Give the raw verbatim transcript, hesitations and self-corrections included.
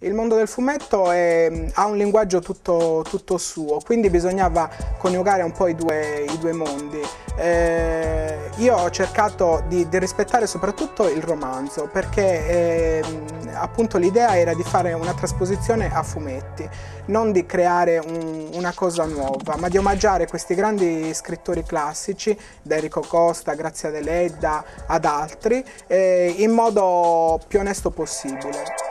Il mondo del fumetto è, ha un linguaggio tutto, tutto suo, quindi bisognava coniugare un po' i due, i due mondi. Eh, io ho cercato di, di rispettare soprattutto il romanzo, perché eh, appunto l'idea era di fare una trasposizione a fumetti, non di creare un, una cosa nuova, ma di omaggiare questi grandi scrittori classici, da Enrico Costa, Grazia Deledda ad altri, eh, in modo più onesto possibile.